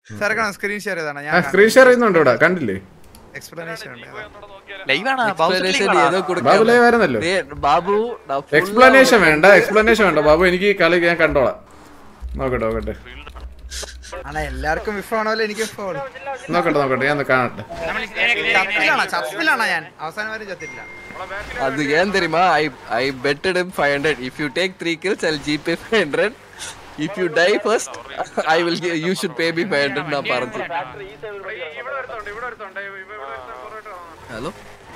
Screen share ചെയ്താണ് ഞാൻ screen share ചെയ്യുന്നുണ്ട് ഇവിടെ കണ്ടില്ലേ എക്സ്പ്ലനേഷൻ ഉണ്ട് ബാബു ലൈവ് ആയിരുന്നല്ലോ എക്സ്പ്ലനേഷൻ വേണ്ട ബാബു എനിക്ക് കളി ഞാൻ കണ്ടോളാം നോക്കട്ടെ എല്ലാവർക്കും വിഫാണല്ലോ എനിക്ക് നോക്കട്ടെ ഞാൻ കാണട്ടെ ചപ്പിലാണോ ഞാൻ അവസാനം വരെ ചത്തിട്ടില്ല அது ஏன் தெரியுமா I betted him 500 if you take 3 kills I'll GP 500 if you die first I will you should pay me 500 நான் പറഞ്ഞു ഹലോ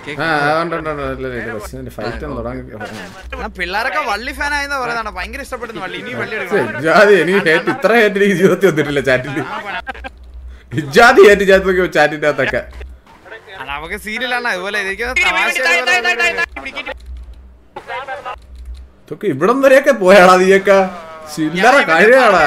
പിള്ളേരൊക്കെ വള്ളി ഫാൻ ആയെന്ന് പറയുന്നതാണ് ഭയങ്കര ഇഷ്ടപ്പെടുന്നു വള്ളി ഇനി വള്ളി ഇത്ര ഹേറ്റ് എനിക്ക് ജീവിതത്തിൽ വന്നിട്ടില്ല ചാറ്റില് ഇജാതി ഹേറ്റ് ചാറ്റിന്റെ അകത്തൊക്കെ നമുക്ക് സീരിയലാണ് അതുപോലെ ഇവിടം വരെയൊക്കെ പോയാടാ നീയൊക്കെ ചില്ലറ കഴിയാടാ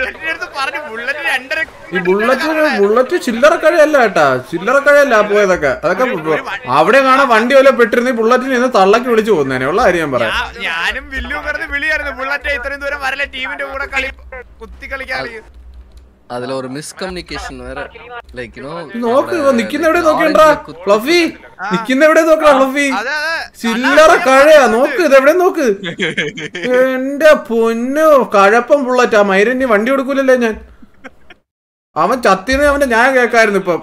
ഈ ബുള്ളറ്റ് ചില്ലറ കഴിയല്ല കേട്ടാ ചില്ലറ കഴിയല്ല പോയതൊക്കെ അതൊക്കെ അവിടെ കാണാൻ വണ്ടി വല്ല പെട്ടിരുന്ന ബുള്ളറ്റിന് ഇന്ന് തള്ളക്കി വിളിച്ചു പോകുന്നേനെ ഉള്ള കാര്യം ഞാൻ പറയാം ഞാനും വില്ലും പറഞ്ഞ് വിളിയായിരുന്നു ബുള്ളറ്റ് ഇത്രയും ദൂരം വരല്ലേ ടീമിന്റെ കൂടെ കളി കുത്തി കളിക്കാൻ அதுல ஒரு மிஸ்கம்யூனிகேஷன் வேற லைக் யூ நோ നോക്ക് നിക്കുന്ന എവിടെ നോക്കണ്ടാ ഫ്ലഫി നിക്കുന്ന എവിടെ നോക്കടാ ഫ്ലഫി ചില്ലറ കഴയാ നോക്ക് ഇത് എവിടെ നോക്ക് എന്റെ പൊന്നു കഴപ്പം ബുള്ളറ്റാ മൈരന്യ വണ്ടി കൊടുക്കൂലല്ലേ ഞാൻ അവൻ ചത്തിന്ന് അവന്റെ ഞാൻ കേക്കായിരുന്നു ഇപ്പം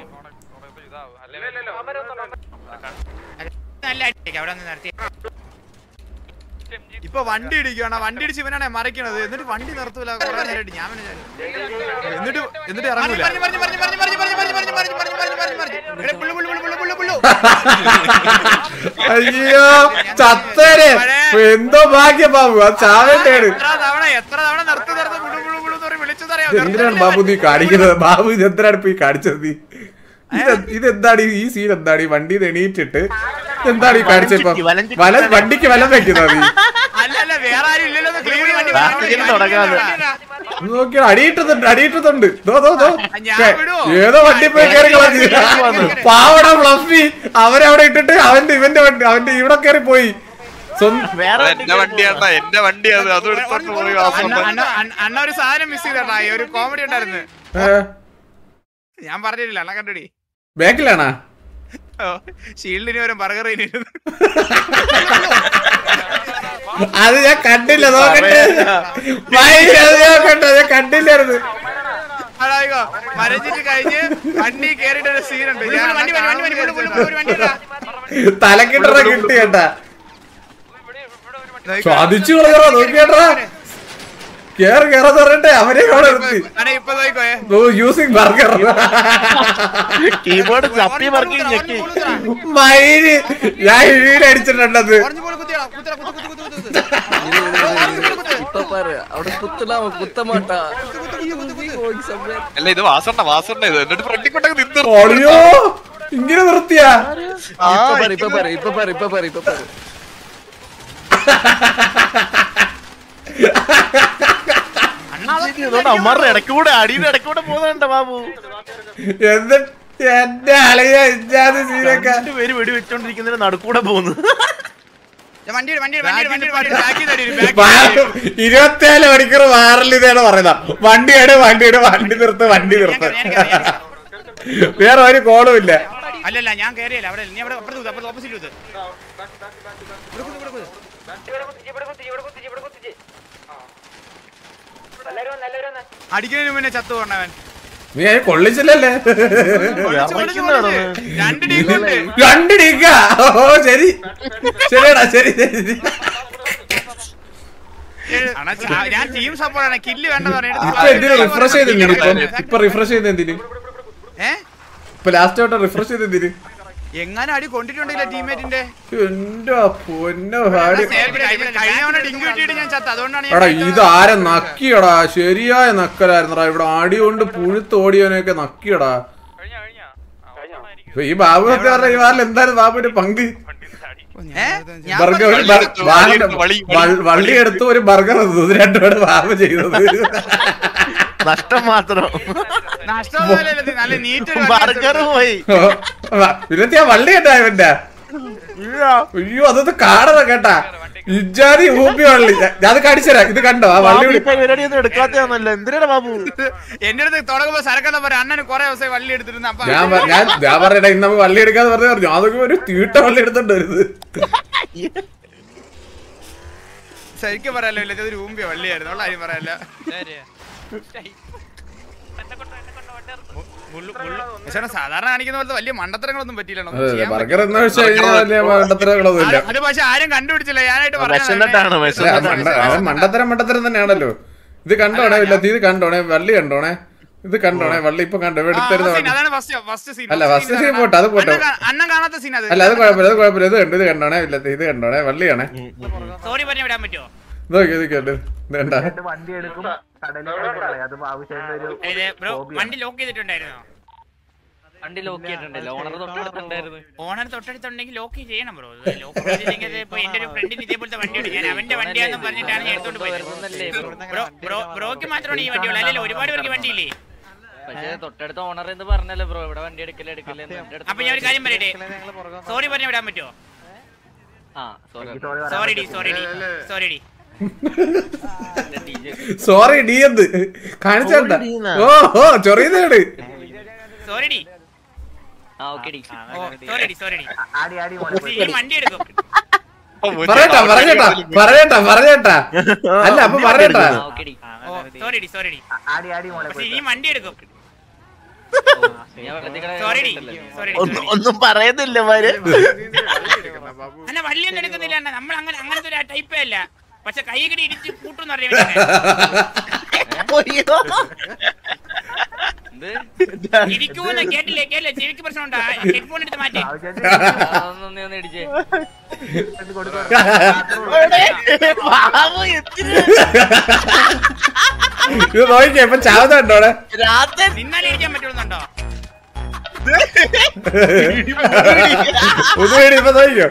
ഇപ്പൊ വണ്ടി ഇടിക്കുകയാണ് വണ്ടി ഇടിച്ച് ഇവനാണ് മറിക്കണത് എന്നിട്ട് വണ്ടി നിർത്തൂല കുറെ നേരമായിട്ട് ഞാൻ എന്നിട്ട് ഇറങ്ങൂല അയ്യോ ചത്തേരെ എന്തോ ഭാഗ്യം ബാബു അത് ചാവേണ്ടേണ് എത്ര തവണ നിർത്തി എന്തിനാണ് ബാബു നീ കാണിക്കുന്നത് ബാബു ഇത് എന്തിനാണ് ഇപ്പൊ ഈ കാണിച്ചത് നീ ഇതെന്താണ് ഈ സീൻ എന്താണ് ഈ വണ്ടി എണീറ്റിട്ട് എന്താണ് ഈ കാണിച്ചപ്പോ വണ്ടിക്ക് വലം വെക്കുന്നത് നീ നോക്കിയ അടിയിട്ടുന്നുണ്ട് ഏതോ വണ്ടി പോയി കയറി പാവട ഫ്ലഫി അവരവിടെ ഇട്ടിട്ട് ഇവന്റെ ഇവിടെ കയറി പോയി അണ്ണ ഒരു സാധനം മിസ് ചെയ്തട്ടാ ഒരു കോമഡി ഉണ്ടായിരുന്നു ഞാൻ പറഞ്ഞിട്ടില്ല അണ്ണ കണ്ടടി ബാക്കിലാണാ ഷീൽഡിന് വരും ബർഗർ അത് ഞാൻ കണ്ടില്ല നോക്കട്ടെ ഞാൻ കണ്ടില്ലായിരുന്നു മരഞ്ഞിട്ട് കഴിഞ്ഞ് വണ്ടി കേറിട്ട് ഒരു സീനുണ്ട് തലക്കിട്ടറ കിട്ടി കേട്ടാ സാധിച്ചു നോക്കിയേട്ടാ കേറാ പറഞ്ഞിട്ടെ അവരെ അവിടെ നിർത്തി യൂസിങ് ബർഗർ കീബോർഡ് ചപ്പി വർക്കിംഗ് മയില് ഞാൻ ഇഴീടെ അടിച്ചിട്ടുണ്ടത് இப்ப பாரு அவட குத்துலாம் குத்த மாட்டா അല്ല ഇത് വാസണ്ണ ഇത് എന്നിട്ട് ഫ്രണ്ടിക്കൊണ്ടൊക്കെ നിന്നു ഓടിയോ ഇങ്ങനെ നിർത്തിയാ இப்ப பாரு അമ്മമാരുടെ ഇടക്കൂടെ അടിയുടെ ഇടക്കൂടെ പോകുന്നുണ്ട് ബാബു എന്റെ അളിയ ഇജാതി സീനൊക്കെ പേര് വെടി വെച്ചോണ്ടിരിക്കുന്നതിന് നടുക്കൂടെ പോകുന്നു 24 മണിക്കൂർ വാറിൽ ഇതാണ് പറയുന്നത് വണ്ടി നിർത്ത് വേറെ ഒരു കോളും ഇല്ല അല്ലല്ല ഞാൻ കേറിയല്ല അവിടെ നീ അവിടെ ഓപ്പോസിറ്റ് അടിക്കുന്നതിന് മുന്നേ ചത്തു കൊണ്ടവൻ നീ കൊള്ളിച്ചില്ലല്ലേ രണ്ട് ഡീക്ക ഓ ശരിടാ ശരി ഞാൻ ടീം സപ്പോർട്ടാണ് കില്ല് വേണ്ടെന്ന് റിഫ്രഷ് ചെയ്ത് എന്തിന് ഇപ്പൊ ലാസ്റ്റ് ആയിട്ട് റിഫ്രഷ് ചെയ്ത് എന്തിന് എങ്ങനെ അടി കൊണ്ടിട്ടുണ്ടല്ലോ ടീമേറ്റിന്റെ എടാ ഇത് ആരെ നക്കിയടാ ശരിയായ നക്കലായിരുന്നടാ ഇവിടെ ആടി കൊണ്ട് പുഴുത്തോടിയവനെയൊക്കെ നക്കിയടാ ഈ ബാബു ഒക്കെ പറഞ്ഞ ഈ വാറിൽ എന്തായാലും ബാബുവിന്റെ പങ്ക് വള്ളി എടുത്ത് ഒരു ബർഗർ രണ്ടോട് ബാബു ചെയ്തത് നഷ്ടം മാത്രം ബർഗർ പോയി പിന്നെ വള്ളി കേട്ടാ ഇവന്റെ അയ്യോ അതൊന്ന് കാണണം കേട്ടാ ഇജാതി ഊപ്പി വള്ളി അത് കാണിച്ചരാ ഇത് കണ്ടോ ആ വള്ളി പരിപാടിയൊന്നും എടുക്കാത്തതാണല്ലോ എന്തിനാണ് ബാബു എന്റെ അടുത്ത് തുടങ്ങുമ്പോ സരക്കെന്ന് പറയാം അണ്ണന് കൊറേ ദിവസം വള്ളി എടുത്തിരുന്നു അപ്പൊ ഞാൻ പറഞ്ഞ ഇന്ന് നമുക്ക് വള്ളി എടുക്കാന്ന് പറഞ്ഞു അതൊക്കെ ഒരു തീട്ട വള്ളി എടുത്തോണ്ട് വരുന്നത് ശരിക്കും പറയാലോ ഇല്ല ഇതൊരു ഊമ്പിയ വള്ളിയായിരുന്നു ഉള്ള കാര്യം പറയാല്ല സാധാരണ കാണിക്കുന്ന പോലത്തെ വലിയ മണ്ടത്തരങ്ങളൊന്നും പറ്റിയില്ലല്ലോ ബർഗർ എന്ന് വെച്ച് കഴിഞ്ഞാൽ വലിയ മണ്ടത്തരങ്ങളൊന്നുമില്ല അത് പക്ഷെ ആരും കണ്ടുപിടിച്ചില്ല ഞാനായിട്ട് മണ്ടത്തരം തന്നെയാണല്ലോ ഇത് കണ്ടോണേ ഇല്ല ഇത് കണ്ടോണേ വള്ളി കണ്ടോണേ ഇത് കണ്ടോണേ വള്ളി ഇപ്പൊ കണ്ടോ എടുത്തരുന്ന അല്ല ഫസ്റ്റ് സീൻ പോട്ടെ അത് പോട്ടെ അണ്ണൻ കാണാത്ത സീൻ അല്ല അത് കുഴപ്പമില്ല ഇത് കണ്ടു ഇത് കണ്ടോണേ ഇല്ല ഇത് കണ്ടോണേ വള്ളിയാണേ വണ്ടി എടുക്കും വണ്ടി ലോക്ക് ചെയ്തിട്ടുണ്ടായിരുന്നോ വണ്ടി ലോക്ക് ചെയ്തിട്ടുണ്ടല്ലോ ഓണർ തൊട്ടടുത്തുണ്ടെങ്കിൽ ലോക്ക് ചെയ്യണം ബ്രോ ലോക്ക് ചെയ്തില്ലെങ്കിൽ ഇപ്പൊ എന്റെ ഒരു ഫ്രണ്ടിന് ഇതേപോലത്തെ വണ്ടിയുണ്ട് ഞാൻ അവന്റെ വണ്ടിയാണെന്ന് പറഞ്ഞിട്ടാണ് ഞാൻ എടുത്തോണ്ട് പോയത് ബ്രോക്ക് മാത്രമാണ് ഈ വണ്ടിയുള്ളൂ അല്ലല്ലോ ഒരുപാട് പേർക്ക് വണ്ടിയില്ലേ പക്ഷേ തൊട്ടടുത്ത ഓണർ എന്ന് പറഞ്ഞല്ലോ ബ്രോ ഇവിടെ വണ്ടി എടുക്കല്ലേ അപ്പൊ ഞാൻ ഒരു കാര്യം പറയട്ടെ സോറി പറഞ്ഞ വിടാൻ പറ്റുമോ സോറി ഡി എന്ത് കാണിച്ചേട്ടാ ഓ ചൊറിയുന്നേട് വണ്ടി എടുക്കും പറഞ്ഞേട്ടാ അല്ല അപ്പൊ പറഞ്ഞേട്ടാ ഈ വണ്ടി എടുക്കും ഒന്നും പറയുന്നില്ല അല്ല വള്ളിയൊന്നും എടുക്കുന്നില്ല നമ്മൾ അങ്ങനത്തെ ഒരു ടൈപ്പേ അല്ല പക്ഷെ കൈകടി ഇടിച്ച് കൂട്ടും ഇരിക്കൂന്ന് കേട്ടില്ലേ ചെവിക്ക് പ്രശ്നമുണ്ടോ ഹെഡ്ഫോൺ എടുത്ത് മാറ്റി ഇത് നോക്കിക്കേ ഇപ്പൊ ചാവുന്നുണ്ടോടെ നിന്നാലും ഇരിക്കാൻ പറ്റുന്നുണ്ടോ ഇപ്പൊ നോക്കിക്കോ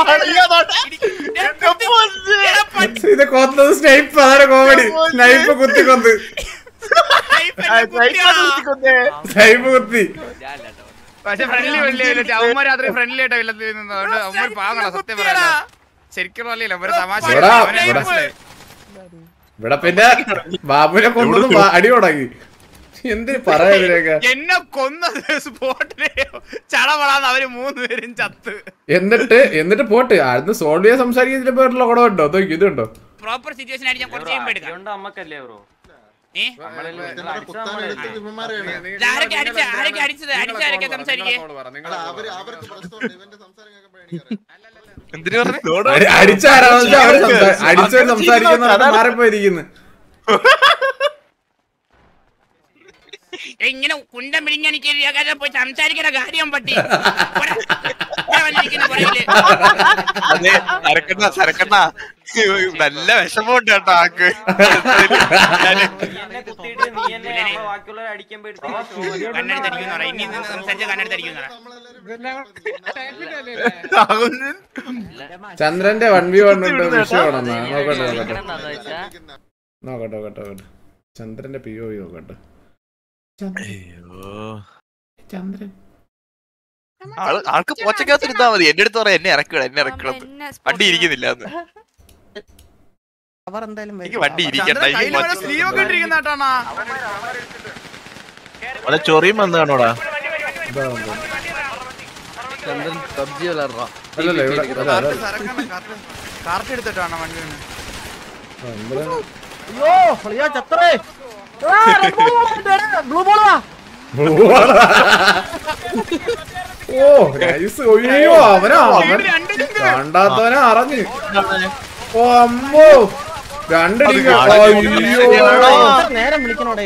ഇത് കൊന്നത് സ്നൈപ്പ് അതാണ് കോമഡി സ്നൈപ്പ് കുത്തി കൊന്ന് സ്നൈപ്പ് കുത്തി പക്ഷെ ഫ്രണ്ട്ലി വള്ളിയായില്ല അവന്മാർ രാത്രി ഫ്രണ്ട്ലി ആയിട്ടാ വെള്ളത്തിൽ നിന്നതുകൊണ്ട് അവന്മാർ പാകണം സത്യം പറയാ ശരിക്കും വള്ളിയല്ല ഒരു തമാശ ഇവിടെ പിന്നെ ബാബുനെ കൊന്നതും അടി തുടങ്ങി എന്തിനു പറയാ എന്നെ കൊന്നത് സ്പോട്ടില് ചടപടാന്ന് അവര് 3 പേരും ചത്ത് എന്നിട്ട് പോട്ട് ആദ്യം സോൾവ് ചെയ്യാൻ സംസാരിക്കുന്നതിന്റെ പേരിലുള്ള കുടം ഉണ്ടോ നോക്കി ഇതുണ്ടോ പ്രോപ്പർ സിറ്റുവേഷൻ ആയിട്ട് ഞാൻ കുറച്ച് കഴിയുമ്പോ എടുക്കാം അടിച്ചവർ സംസാരിക്കുന്ന മാറിപ്പോയിരിക്കുന്നു ഇങ്ങനെ കുണ്ടം പിടിഞ്ഞെനിക്ക് പോയി സംസാരിക്കുന്ന കാര്യം പറ്റി സരക്കണ്ണ നല്ല വിഷമമുണ്ട് കേട്ടോ ആക്ക് കണ്ണെടുത്തടിക്കുന്ന ഇനി നിന്ന് സംസാരിച്ച കണ്ണെടുത്തടിക്കുന്ന ചന്ദ്രന്റെ 1v1 ഉണ്ട് വിഷയമാണെന്നാ നോക്കട്ടെ ചന്ദ്രന്റെ POV നോക്കട്ടെ ചന്ദ്രൻ ആൾക്ക് പോച്ചക്കകത്തിരുന്നാ മതി എന്റെ അടുത്ത് പറയാം എന്നെ ഇറക്കണം വണ്ടി ഇരിക്കുന്നില്ല എനിക്ക് വണ്ടി ഇരിക്കണ്ട ചൊറിയും വന്നാണോടാ ചന്ദ്രൻ പബ്ജി വളർന്ന കാർട്ട് എടുത്തിട്ടാണ് വണ്ടി ഓ നൈസ് ഒയ്യോ അവൻ കണ്ടാത്തവനെ അറിഞ്ഞ് ഓ അമ്മോ 2 നേരം വിളിക്കണോടെ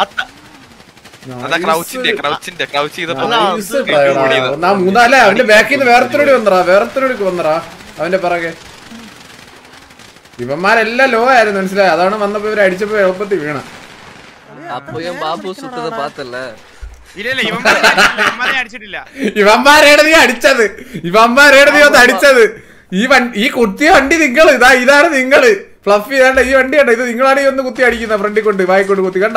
മൂന്നാലേ അവന്റെ ബാക്കിൽ നിന്ന് വേറെത്തോടി വന്നറാ അവന്റെ പിറകെ ഇവന്മാരെല്ലാം ലോ ആയിരുന്നു മനസ്സിലായി അതാണ് വന്നപ്പോ ഇവര് അടിച്ചപ്പോ എളുപ്പത്തിൽ വീണ ഇവന്മാരേടെ നീ അടിച്ചത് ഈ കുത്തിയ വണ്ടി നിങ്ങള് ഇതാണ് നിങ്ങള് ഫ്ലഫി ഇതാണ്ട് ഈ വണ്ടി കണ്ട ഇത് നിങ്ങളാണ് ഈ ഒന്ന് കുത്തി അടിക്കുന്ന ഫ്രണ്ടിൽ കൊണ്ട് വായിക്കൊണ്ട് കുത്തി കണ്ട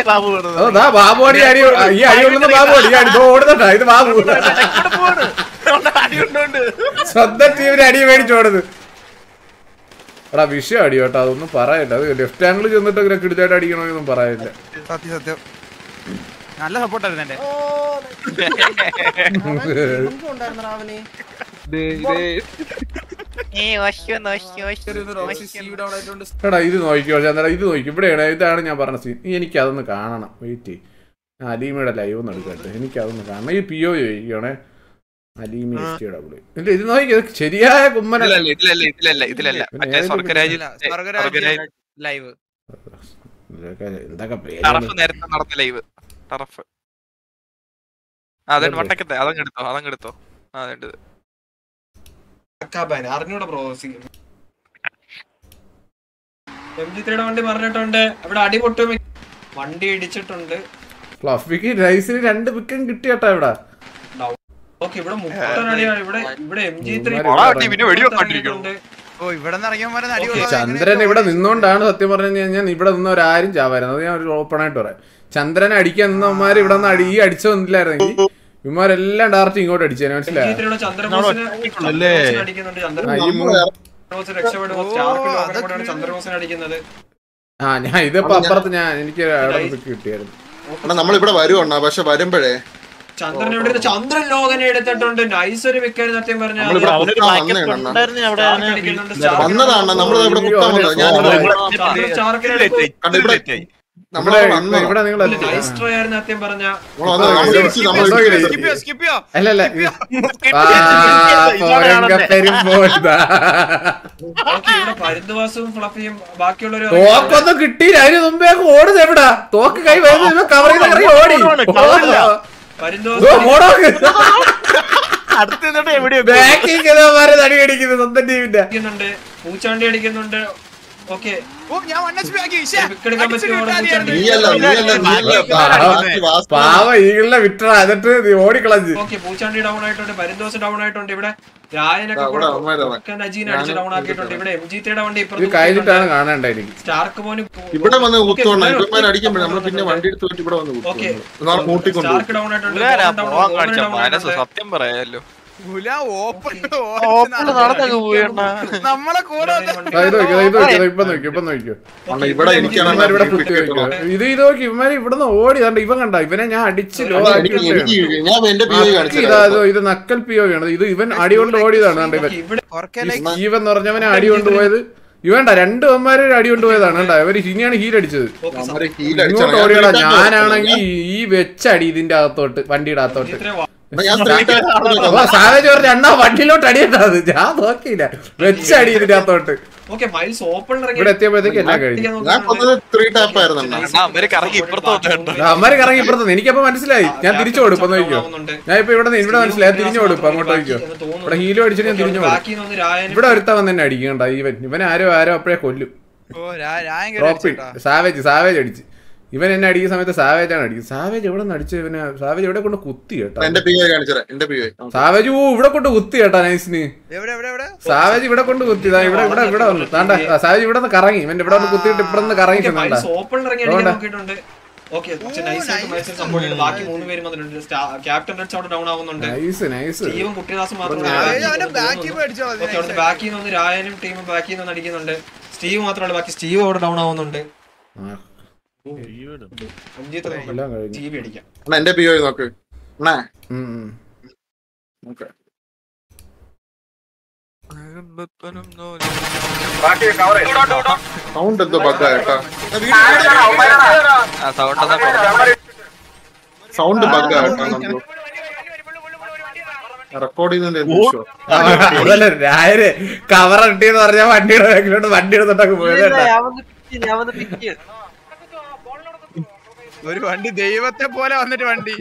ബാബു അടി ഈ അടി ഉള്ളത് ബാബു അടി ഓടുന്നുണ്ടാ ഇത് ബാബു സ്വന്തം ടീമിന് അടി മേടിച്ചോടത്. എടാ വിഷയം അടി കേട്ടോ, അതൊന്നും പറയല്ല. അത് ലെഫ്റ്റ് ആംഗിൾ ചെന്നിട്ട് ഇങ്ങനെ കിടിച്ചായിട്ട് അടിക്കണമെന്നൊന്നും പറയില്ല. സത്യം നല്ല സപ്പോർട്ടായിരുന്നു എന്റെ. എടാ ഇത് നോക്കിയോ ചന്ദ്ര, ഇത് നോക്കി ഇവിടെയാണ്. ഇതാണ് ഞാൻ പറഞ്ഞ സീൻ. എനിക്ക് അതൊന്ന് കാണണം. വെയിറ്റ്, അലീമയുടെ ലൈവ് ഒന്ന് എടുക്കട്ടെ, എനിക്ക് അതൊന്ന് കാണണം. ഈ PO ചോദിക്കണേ അലീമ ഇല്ല, ഇത് നോക്കി ശരിയായ കുമ്മനല്ല. എന്തൊക്കെ പേര് അറിഞ്ഞൂടെ ബ്രോ. MG3 വണ്ടി പറഞ്ഞിട്ടുണ്ട്, ഇവിടെ അടിപൊട്ടും വണ്ടി ഇടിച്ചിട്ടുണ്ട്. ഫ്ലഫിക്ക് റൈസിന് 2 പിക്കും കിട്ടി കേട്ടാ ഇവിടെ. ഇവിടെ 30 അടിയാണ്. ഇവിടെ MG3 ചന്ദ്രൻ ഇവിടെ നിന്നോണ്ടാണ് സത്യം പറഞ്ഞു കഴിഞ്ഞാൽ ഇവിടെ നിന്നവരാരും ചാവായിരുന്നു. അത് ഞാൻ ഒരു ഓപ്പണായിട്ട് പറയാം. ചന്ദ്രനെ അടിക്കാൻ നിന്നവന്മാർ ഇവിടെ നിന്ന് അടിച്ചൊന്നില്ലായിരുന്നെങ്കിൽ ഇവന്മാരെല്ലാം ഡയറക്റ്റ് ഇങ്ങോട്ട് അടിച്ചേനെ. മനസ്സിലായി? ആ ഞാൻ ഇതിപ്പോ അപ്പുറത്ത് എനിക്ക് കിട്ടിയായിരുന്നു. നമ്മളിവിടെ വരുവാണ്, പക്ഷെ വരുമ്പോഴേ ചന്ദ്രൻ ലോകനെ എടുത്തിട്ടുണ്ട്. നൈസ് ഒരു വിക്കറ്റ് സത്യം പറഞ്ഞാൽ. പരിദ്വാസും ഫ്ലഫിയും ബാക്കിയുള്ളവരും തോക്കൊന്നും കിട്ടിയില്ല. അതിന് മുമ്പേ ഓടുന്നത് എവിടാ? തോക്ക് കൈ വരുന്ന കവർ ചെയ്ത് ഓടി. പൂച്ചാണ്ടി അടിക്കുന്നുണ്ട്. പാവ ഈകളെ വിട്ട എന്നിട്ട് ഓടിക്കളഞ്ഞ്. പൂച്ചാണ്ടി ഡൗൺ ആയിട്ടുണ്ട്, പരിന്തോസ് ഡൗൺ ആയിട്ടുണ്ട്. ഇവിടെ രായനൊക്കെ അടിച്ച് ഡൗൺ ആക്കിയിട്ടുണ്ട്. ഇവിടെ MG3 വണ്ടി കഴിഞ്ഞിട്ടാണ് കാണാണ്ടായിരിക്കും. സ്റ്റാർക്ക് മോന് ഇവിടെ വന്ന് അടിക്കുമ്പോൾ നമ്മൾ പിന്നെ വണ്ടി എടുത്ത് ഇവിടെ വന്ന് സ്റ്റാർക്ക് ഡൗൺ ആയിട്ടുണ്ട്. സത്യം പറയാലോ നമ്മളെ കൂടെ ഇത് നോക്കി ഇവന്മാര് ഇവിടുന്ന് ഓടി. ഇവൻ കണ്ട ഇവനെ ഞാൻ അടിച്ച് ലോ ആക്കി. ഇത് നക്കൽ PO ആണ്. ഇത് ഇവൻ അടി കൊണ്ട് ഓടിയതാണ്. ഇവൻ എന്ന് പറഞ്ഞവനെ അടി കൊണ്ടുപോയത് ഇവണ്ട 2 അമ്മമാര് അടി കൊണ്ടുപോയതാണ്. കണ്ട ഇവര് ഇനിയാണ് ഹീൽ അടിച്ചത്. ഇങ്ങോട്ട് ഓടിയടാ. ഞാനാണെങ്കിൽ ഈ വെച്ചടി ഇതിന്റെ അകത്തോട്ട്, വണ്ടിയുടെ അകത്തോട്ട്. സാവേജ് പറഞ്ഞ അണ്ണാ വണ്ടിയിലോട്ട് അടിയിട്ടത്. ഞാൻ നോക്കിയില്ല, വെച്ചടി ഇതിന്റെ അകത്തോട്ട്. ഇവിടെ എത്തിയപ്പോഴത്തേക്ക് എല്ലാം കഴിഞ്ഞു. അമ്മര് കറങ്ങി ഇപ്പുറത്ത്. എനിക്കപ്പോ മനസ്സിലായി. ഞാൻ തിരിച്ചു കൊടുപ്പം നോക്കിയോ. ഞാൻ ഇപ്പൊ ഇവിടെ മനസ്സിലായി. തിരിഞ്ഞു കൊടുക്കും അങ്ങോട്ട് നോക്കിയോ. ഇവിടെ ഹീലോ അടിച്ചിട്ട് ഞാൻ തിരിഞ്ഞു കൊടുക്കും. ഇവിടെ ഒരുത്തവൻ തന്നെ അടിക്കണ്ട. ഇവൻ ആരോ അപ്പോഴേ കൊല്ലും. സാവേജ് അടിച്ച്. ഇവൻ എന്നെ അടിക്കുന്ന സമയത്ത് സാവേജാണ് അടിക്കുന്നത്. സാവേജ് എവിടെ നിന്ന് അടിച്ചു? ഇവന് സാവേജ് ഇവിടെ കൊണ്ട് കുത്തി കേട്ടോ. സാവേജ് ഇവിടെ കൊണ്ട് കുത്തി കേട്ടാ. നൈസിന് സാവേജ് ഇവിടെ കൊണ്ട് കുത്തി. ഇവിടെ വന്നു താണ്ട. സാവേജ് ഇവിടെ നിന്ന് കറങ്ങി. ഇവന്റെ ഇവിടെ വന്ന് കുത്തിയിട്ട് ഇവിടെ നിന്ന് കറങ്ങി. സ്റ്റീവ് മാത്രമല്ല ബാക്കി സ്റ്റീവ് അവിടെ ഡൗൺ ആവുന്നുണ്ട്. എന്റെ PO നോക്ക്. സൗണ്ട് എന്തോ ബഗ്ഗായിട്ടാ. സൗണ്ട് ബഗ്ഗായിട്ടാ. റെക്കോർഡ് രായര് കവർ ഇട്ടിന്ന് പറഞ്ഞാൽ വണ്ടിയുടെ ബാക്കിലോട്ട് വണ്ടി എടുത്തിട്ടൊക്കെ പോയത്. ഒരു വണ്ടി ദൈവത്തെ പോലെ വന്നിട്ട് വണ്ടി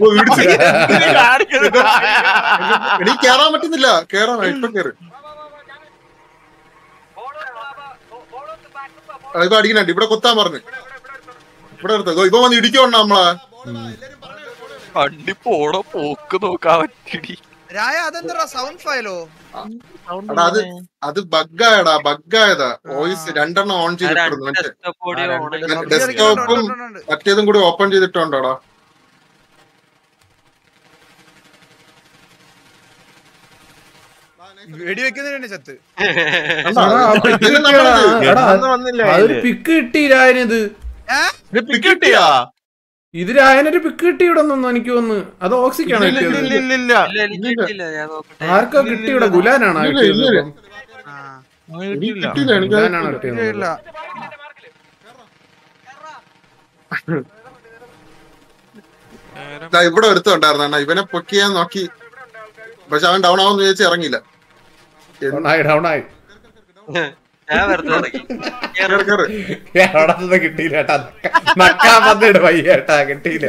എനിക്ക് കേറാൻ പറ്റുന്നില്ല. കേറാൻ ഇപ്പൊ കേറ്. ഇപ്പൊ അടിക്കണുണ്ട്. ഇവിടെ കൊത്താൻ പറഞ്ഞു. ഇവിടെ എടുത്തോ. ഇപ്പൊ വന്ന് ഇടിക്കോണ്ട നമ്മളെ വണ്ടി പോടോ പോക്ക് നോക്കാൻ പറ്റി. സൗണ്ട് ഫയലോ അത് ബഗ്ഗായടാ. ബഗ്ഗായതാ. വോയിസ് 2 ഓൺ ചെയ്തിട്ടുണ്ട്. ഡെസ്ക്ടോപ്പും മറ്റേതും കൂടി ഓപ്പൺ ചെയ്തിട്ടുണ്ടോടാ. വെടിവെക്കുന്നതിന് ചത്ത്. അതൊരു പിക്ക് കിട്ടിയില്ലായത്. ഇത് രായനൊരു പിക്ക് കിട്ടിയിടന്നൊന്നും എനിക്ക് തോന്നുന്നു. അത് ഓക്സിക്കാണ് ആർക്കാ കിട്ടിയിട? ഗുലാനാണോ കിട്ടിയത്? ഗുലാനാണോ കിട്ടിയത്? ഇവിടെ ഒരുത്തുണ്ടായിരുന്ന ഇവനെ പൊക്കിയാൻ നോക്കി, പക്ഷെ അവൻ ഡൗൺ ആവുമെന്ന് ചോദിച്ചാൽ ഇറങ്ങിയില്ല. കിട്ടിയില്ല നക്കാൻ വന്നിട്ട് വയ്യേട്ടാ കിട്ടിയില്ല.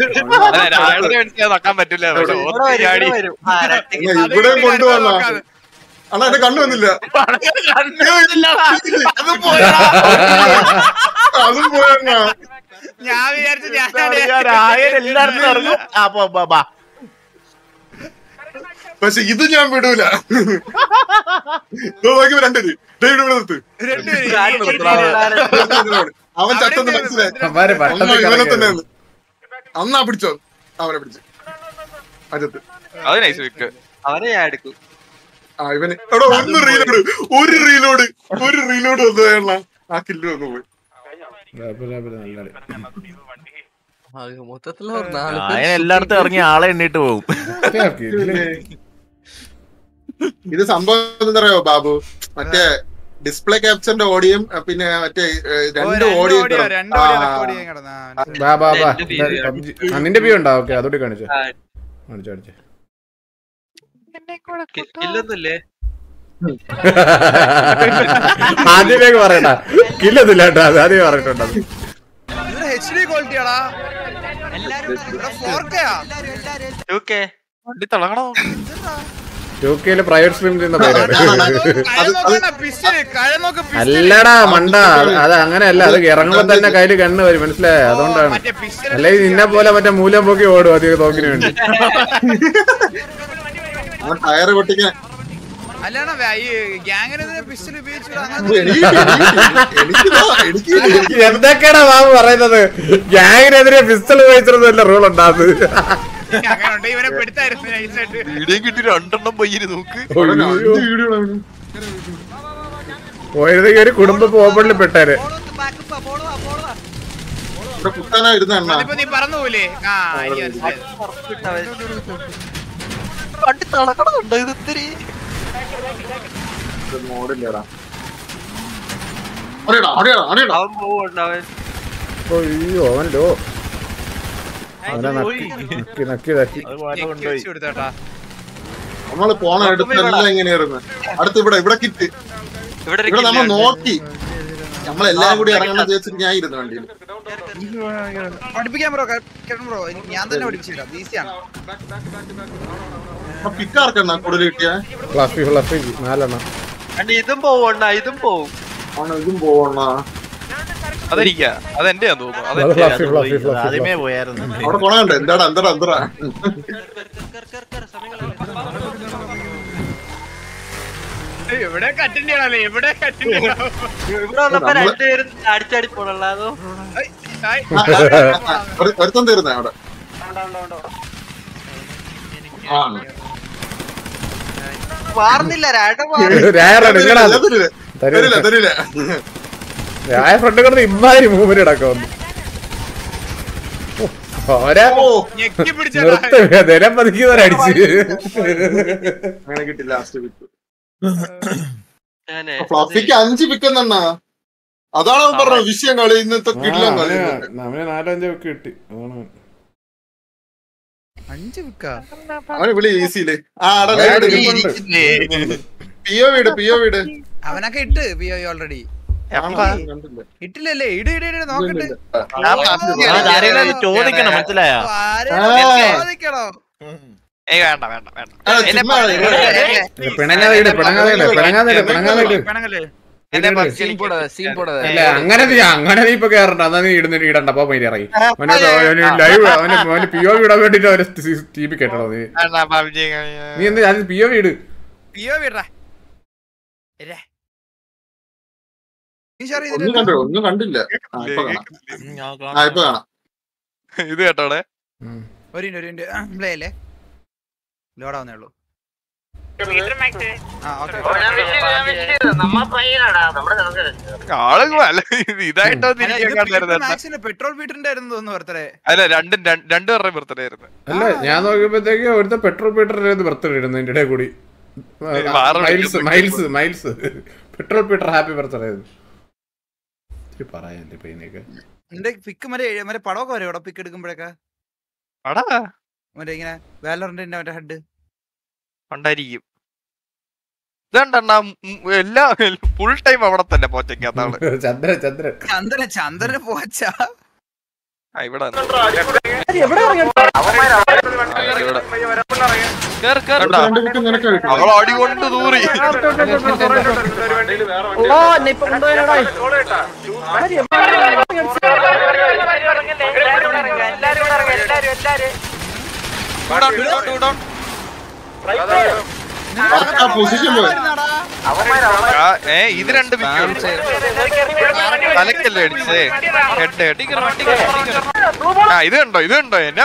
ഇവിടെ കൊണ്ടുവന്ന അണ്ണാ എന്റെ കണ്ണു വന്നില്ല. അതും പോയണ്ണ. ഞാൻ വിചാരിച്ചു പക്ഷെ ഇത് ഞാൻ വിടൂല. രണ്ടുപേര് അവൻ ചട്ടെന്ന് മനസ്സിലായി. ഇവനെ തന്നെ അന്നാ പിടിച്ചോ, അവനെ പിടിച്ചു അജത്ത്. അവനെ ഞാൻ എടുക്കും. ഇവന് എടോ ഒരു റീലോഡ് വന്നു. ആ കില്ല് വന്നു പോയി. എല്ലായിടത്തും ഇറങ്ങി ആളെ എണ്ണീട്ട് പോകും. ഇത് സംഭവം എന്താ പറയാ ബാബു, മറ്റേ ഡിസ്പ്ലേ ക്യാപ്ചറിന്റെ ഓഡിയും പിന്നെ മറ്റേ രണ്ട് ഓഡിയും. നിന്റെ വ്യൂ ഉണ്ടോ? ഓക്കെ അതോടെ കാണിച്ചു. ആദ്യമേ പറയണ്ട, കില്ലൊന്നുമില്ല കേട്ടോ. അത് ആദ്യമേ പറഞ്ഞിട്ടുണ്ട്. HD ക്വാളിറ്റിയാടാ. 4K 2Kയില് പ്രൈവറ്റ് സ്ട്രീം ചെയ്യുന്ന പേരാണ്. അല്ലടാ മണ്ട, അത് അങ്ങനെയല്ല. അത് ഇറങ്ങുമ്പോ തന്നെ കയ്യില് കണ്ണ് വരും, മനസ്സിലായോ? അതുകൊണ്ടാണ്. അല്ലെങ്കിൽ നിന്നെ പോലെ മറ്റേ മൂലം പൊക്കി ഓടും അധികം തോക്കിന് വേണ്ടി. ടയറ് പൊട്ടിക്കാൻ എന്തൊക്കെയാടാ ബാബു പറയുന്നത്? ഗ്യാങ്ങിനെതിരെ പിസ്റ്റൾ ഉപയോഗിച്ചിരുന്നല്ല റൂൾ ഉണ്ടാകുന്നത്. പോയിരുന്നെങ്കിൽ ഒരു കുടുംബ ഓപ്പണിൽ പെട്ടേര്. അയ്യോ അവനല്ലോ നമ്മള് പോണ അടുത്തെല്ലാം എങ്ങനെയായിരുന്നു. അടുത്ത് ഇവിടെ കിറ്റ് ഇവിടെ നമ്മൾ നോക്കി, നമ്മളെല്ലാം കൂടി ഇറങ്ങണം ചോദിച്ചിട്ട് ഞാൻ ഇരുന്നു വണ്ടിയിൽ. പഠിപ്പിക്കാൻ ബ്രോ, ഞാൻ തന്നെ പഠിപ്പിച്ചില്ല. ഈസിയാണ്. പിക്കാർക്കെണ്ണ കൂടുതൽ കിട്ടിയ ഇതും പോവണ്ണ, ഇതും പോവും. ഇതും പോവണ്ണ. അതെന്റെ ആദ്യമേ പോയായിരുന്നു. അവിടെ കൊണയുണ്ട്. എന്താടാ ഇവിടെ കട്ടിന്റെയാണല്ലേ? ഇവിടെ അടിച്ചാടി പോണല്ലോ. അതോ ഒരുത്തം തീർന്നേ അവിടെ. മാറുന്നില്ല. തരില്ല. ഫ്രണ്ട് കിടന്ന് ഇമ്മാതിരി മൂവ്മെന്റ് ഇടക്കുന്നു. നിലം പതിക്കുന്നവരടിച്ച് അങ്ങനെ കിട്ടി. ലാസ്റ്റ് പിക്ക് ഫ്ലഫിക്ക് 5 പിക്കെന്നാ. അതാണ് അവൻ പറഞ്ഞ വിഷയം. കളി ഇന്നത്തെ കിട്ടില്ല. 4-5 ഒക്കെ കിട്ടി. 5 വിക്കാ അവന് വിളി ഈസിയില്ലേ. പിഒ വീട് അവനൊക്കെ ഇട്ട്. PO already ഇട്ടില്ലല്ലേ? ഇട് നോക്കട്ടെ. ചോദിക്കണം, മനസ്സിലായോ? ചോദിക്കണോ? അങ്ങനെ നീ ഇപ്പൊ കേറണ്ട. എന്നാ നീ ഇടണ്ട. പോ മൈരി ഇറങ്ങി. ലൈവ് അവന് PO ഇടാൻ വേണ്ടിട്ട് അവര് TV കേട്ടോ. നീ എന്താ അത് PO ഇട്. ഒന്നും കണ്ടില്ല. ഇപ്പൊ കാണാം. ഇത് കേട്ടോടെ ഒരു പ്ലേ അല്ലേ? ലോഡാവുന്നേ ഉള്ളൂ. ഇതായിട്ടോ പെട്രോൾ മീറ്ററിന്റെ ആയിരുന്നു തോന്നുന്നു ബർത്ത്ഡേ. അല്ല രണ്ടുപേരുടെ ബർത്ത്ഡേ ആയിരുന്നു. അല്ല ഞാൻ നോക്കിയപ്പോഴത്തേക്ക് ഒരുത്ത പെട്രോൾ പീറ്ററിന്റെ ബർത്ത്ഡേ ഇടുന്നു എന്റെ ഇടയിൽ കൂടി. Miles petrol Peter happy birthday പറയാല്ലേ പയ്യനൊക്കെ. എന്റെ പിക്ക് മറ്റേ പടമൊക്കെ വരും ഇവിടെ പിക്ക് എടുക്കുമ്പോഴൊക്കെ മറ്റേ ഇങ്ങനെ വാലറിന്റെ മറ്റേ ഹെഡ് ഉണ്ടായിരിക്കും. ഇതെണ്ണ എല്ലാ ഫുൾ ടൈം അവിടെ തന്നെ പോച്ചക്കാത്താണ്. ചന്ദ്രന് പോച്ച ഇവിടെ അടി കൊണ്ട് ദൂരി ഇത് രണ്ട് തലക്കല്ലേ അടിച്ചേ ഹെഡ് ഇത് കണ്ടോ എന്നെ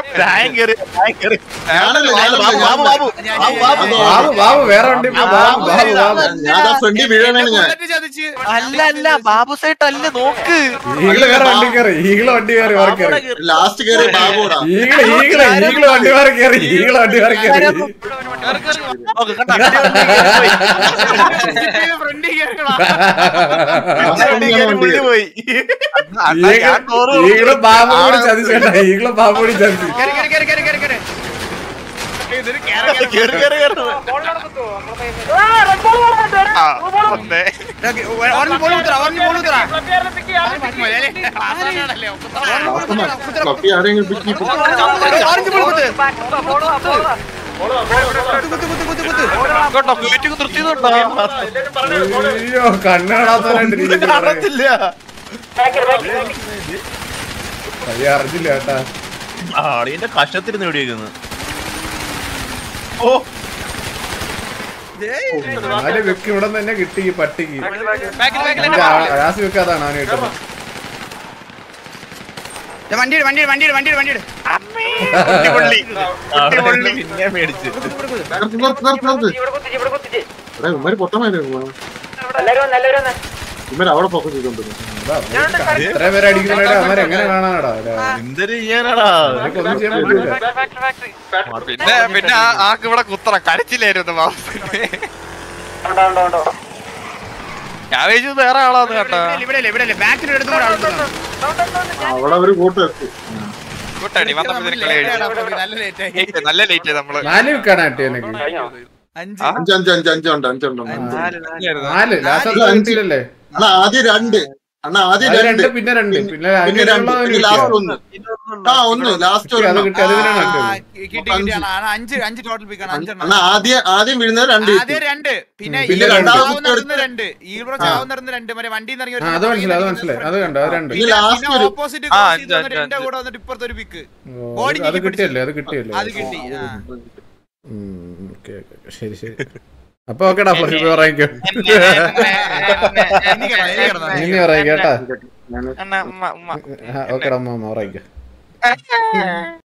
അല്ല ബാബു സൈറ്റ് അല്ല നോക്ക് വണ്ടി കയറി ലാസ്റ്റ് കയറി ബാബുടാ വണ്ടി മാറി കയറി വണ്ടി മാറി കയറി ബാബുകൂടി ചതിച്ചേട്ടാ ബാബുകൂടി ചതിച്ചു. അയ്യോ കണ്ണാടാത്ത അറിഞ്ഞില്ല കേട്ടാ. ആടിന്റെ കഷത്തിന് നേടിയേക്കുന്നു. നാല് വെക്ക് ഇവിടെ തന്നെ കിട്ടി ഈ പട്ടിക്ക്. രാസി വെക്കാതാണ് അവന് കിട്ടുന്നത്. അവിടെ ഫോക്കസ് ചെയ്തോണ്ട് ഇത്ര പേരെ അടിക്കുന്നവരെ അവരെ എങ്ങനെ കാണാനാടാ? എന്തൊരു ചെയ്യാനാടാ? പിന്നെ ആക്ക് ഇവിടെ കുത്തറ കരച്ചില്ലായിരുന്നു ഞാൻ വിചാരിച്ചു വേറെ ആളാന്ന് കേട്ടോ. അവിടെ ഒരു കൂട്ടെത്തി കൂട്ടാടി വന്നപ്പോ നല്ല ലേറ്റ് ആയി നമ്മള്. നാല് വെക്കാണ് കിട്ടി എനിക്ക്. നാല് ആദ്യം രണ്ട് പിന്നെ ലാസ്റ്റ് ഒന്ന് ലാസ്റ്റ് ആദ്യം വീഴുന്നത് രണ്ട് പിന്നെ ഓപ്പോസിറ്റ് ഇപ്പുറത്തെ ഒരു പിക്ക് അത് കിട്ടിയല്ലേ അത് കിട്ടി. ശരി ശരി അപ്പൊ ഓക്കെടാ പറയിക്കോ ഇനി പറയിക്കോട്ടാ. ഓക്കെടാ അമ്മ പറയിക്കോ.